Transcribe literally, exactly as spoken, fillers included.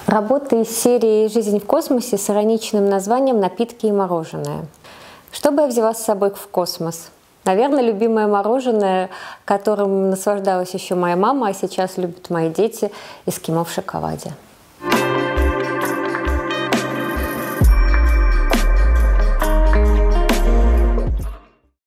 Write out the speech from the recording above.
Работа из серии «Жизнь в космосе» с ироничным названием «Напитки и мороженое». Что бы я взяла с собой в космос? Наверное, любимое мороженое, которым наслаждалась еще моя мама, а сейчас любят мои дети — эскимо в шоколаде.